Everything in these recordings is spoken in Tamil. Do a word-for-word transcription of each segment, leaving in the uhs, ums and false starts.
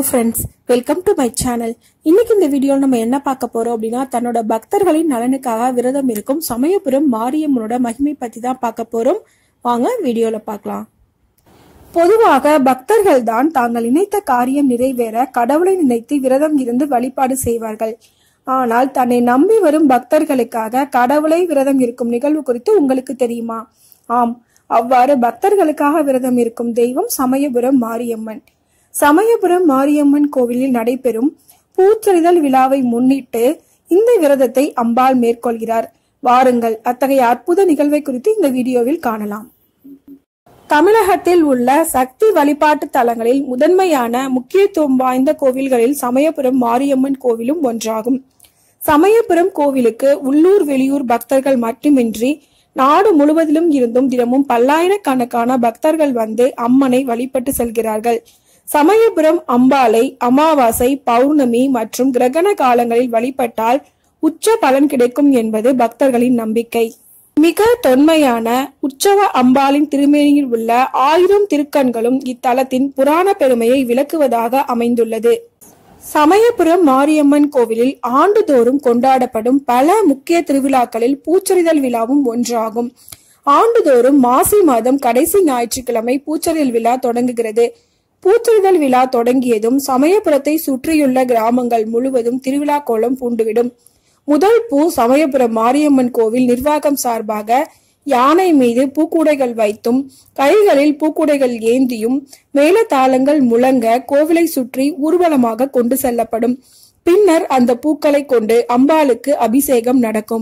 Friends, welcome to my channel. இன்னைக்கு இந்த வீடியோ நம்ம என்ன பார்க்க போறோம் அப்படின்னா, தன்னோட பக்தர்களின் நலனுக்காக விரதம் இருக்கும் சமயபுரம் மாரியம்மனோட மகிமை பத்தி தான் பார்க்க போறோம். வாங்க வீடியோல பார்க்கலாம். பொதுவாக பக்தர்கள் தான் தாங்கள் நினைத்த காரியம் நிறைவேற கடவுளை நினைத்து விரதம் இருந்து வழிபாடு செய்வார்கள். ஆனால் தன்னை நம்பி வரும் பக்தர்களுக்காக கடவுளை விரதம் இருக்கும் நிகழ்வு குறித்து உங்களுக்கு தெரியுமா? ஆம், அவ்வாறு பக்தர்களுக்காக விரதம் இருக்கும் தெய்வம் சமயபுரம் மாரியம்மன். சமயபுரம் மாரியம்மன் கோவிலில் நடைபெறும் பூச்சொரிதல் விழாவை முன்னிட்டு இந்த விரதத்தை அம்பாள் மேற்கொள்கிறார். வாருங்கள், அத்தகைய அற்புத நிகழ்வை குறித்து இந்த வீடியோவில் காணலாம். தமிழகத்தில் உள்ள சக்தி வழிபாட்டு தலங்களில் முதன்மையான முக்கியத்துவம் வாய்ந்த கோவில்களில் சமயபுரம் மாரியம்மன் கோவிலும் ஒன்றாகும். சமயபுரம் கோவிலுக்கு உள்ளூர் வெளியூர் பக்தர்கள் மட்டுமின்றி நாடு முழுவதிலும் இருந்தும் தினமும் பல்லாயிரக்கணக்கான பக்தர்கள் வந்து அம்மனை வழிபட்டு செல்கிறார்கள். சமயபுரம் அம்பாளை அமாவாசை, பௌர்ணமி மற்றும் கிரகண காலங்களில் வழிபட்டால் உச்ச பலன் கிடைக்கும் என்பது பக்தர்களின் நம்பிக்கை. மிக தொன்மையான உற்சவ அம்பாளின் திருமேனியில் உள்ள ஆயிரம் திருக்கண்களும் இத்தலத்தின் புராண பெருமையை விளக்குவதாக அமைந்துள்ளது. சமயபுரம் மாரியம்மன் கோவிலில் ஆண்டுதோறும் கொண்டாடப்படும் பல முக்கிய திருவிழாக்களில் பூச்சொரிதல் விழாவும் ஒன்றாகும். ஆண்டுதோறும் மாசி மாதம் கடைசி ஞாயிற்றுக்கிழமை பூச்சொரிதல் விழா தொடங்குகிறது. பூச்சொரிதல் விழா தொடங்கியதும் சமயபுரத்தை சுற்றியுள்ள கிராமங்கள் முழுவதும் திருவிழா கோலம் பூண்டுவிடும். முதல் பூ சமயபுரம் மாரியம்மன் கோவில் நிர்வாகம் சார்பாக யானை மீது பூக்கூடைகள் வைத்தும் கைகளில் பூக்கூடைகள் ஏந்தியும் மேளதாளங்கள் முழங்க கோவிலை சுற்றி ஊர்வலமாக கொண்டு செல்லப்படும். பின்னர் அந்த பூக்களை கொண்டு அம்பாளுக்கு அபிஷேகம் நடக்கும்.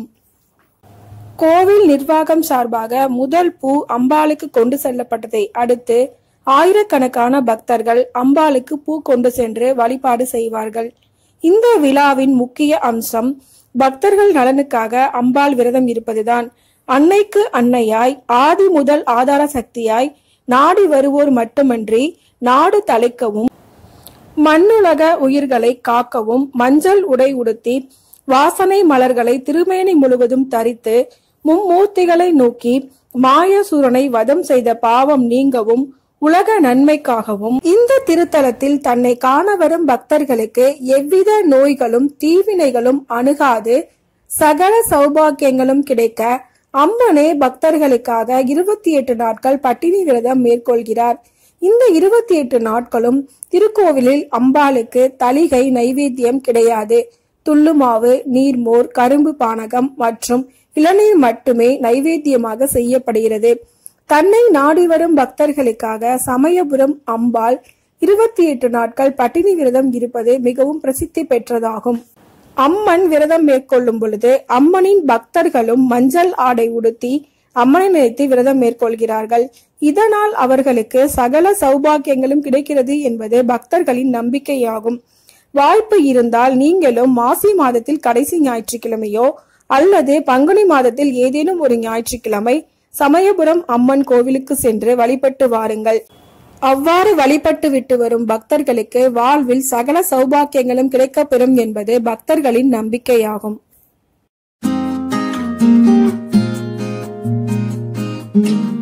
கோவில் நிர்வாகம் சார்பாக முதல் பூ அம்பாளுக்கு கொண்டு செல்லப்பட்டதை அடுத்து ஆயிரக்கணக்கான பக்தர்கள் அம்பாளுக்கு பூ கொண்டு சென்று வழிபாடு செய்வார்கள். இந்த விழாவின் முக்கிய அம்சம் பக்தர்கள் நலனுக்காக அம்பாள் விரதம் இருப்பதுதான். அன்னைக்கு அன்னையாய் ஆதி முதல் ஆதார சக்தியாய் நாடி வருவோர் மட்டுமன்றி நாடு தலைக்கவும் மண்ணுலக உயிர்களை காக்கவும் மஞ்சள் உடை உடுத்தி வாசனை மலர்களை திருமேனி முழுவதும் தரித்து மும்மூர்த்திகளை நோக்கி மாயசூரனை வதம் செய்த பாவம் நீங்கவும் உலக நன்மைக்காகவும் இந்த திருத்தலத்தில் தன்னை காண வரும் பக்தர்களுக்கு எவ்வித நோய்களும் தீவினைகளும் அணுகாது சகல சௌபாக்கியங்களும் கிடைக்க அம்மனே பக்தர்களுக்காக இருபத்தி எட்டு நாட்கள் பட்டினி விரதம் மேற்கொள்கிறார். இந்த இருபத்தி எட்டு நாட்களும் திருக்கோவிலில் அம்பாளுக்கு தளிகை நைவேத்தியம் கிடையாது. துள்ளுமாவு, நீர்மோர், கரும்பு பானகம் மற்றும் இளநீர் மட்டுமே நைவேத்தியமாக செய்யப்படுகிறது. தன்னை நாடி வரும் பக்தர்களுக்காக சமயபுரம் அம்பாள் இருபத்தி எட்டு நாட்கள் பட்டினி விரதம் இருப்பது மிகவும் பிரசித்தி பெற்றதாகும். அம்மன் விரதம் மேற்கொள்ளும் பொழுது அம்மனின் பக்தர்களும் மஞ்சள் ஆடை உடுத்தி அம்மனை நினைத்து விரதம் மேற்கொள்கிறார்கள். இதனால் அவர்களுக்கு சகல சௌபாக்கியங்களும் கிடைக்கிறது என்பது பக்தர்களின் நம்பிக்கையாகும். வாய்ப்பு இருந்தால் நீங்களும் மாசி மாதத்தில் கடைசி ஞாயிற்றுக்கிழமையோ அல்லது பங்குனி மாதத்தில் ஏதேனும் ஒரு ஞாயிற்றுக்கிழமை சமயபுரம் அம்மன் கோவிலுக்கு சென்று வழிபட்டு வாருங்கள். அவ்வாறு வழிபட்டு விட்டு வரும் பக்தர்களுக்கு வாழ்வில் சகல சௌபாக்கியங்களும் கிடைக்கப்பெறும் என்பது பக்தர்களின் நம்பிக்கையாகும்.